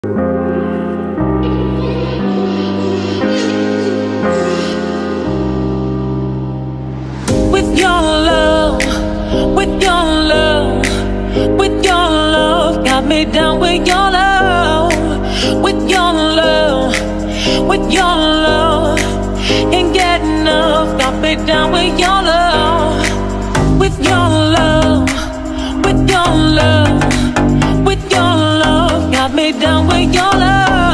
With your love, with your love, with your love, got me down with your love, with your love, with your love, ain't get enough, got me down with your love, with your love, with your love, with your love, got me down with your love.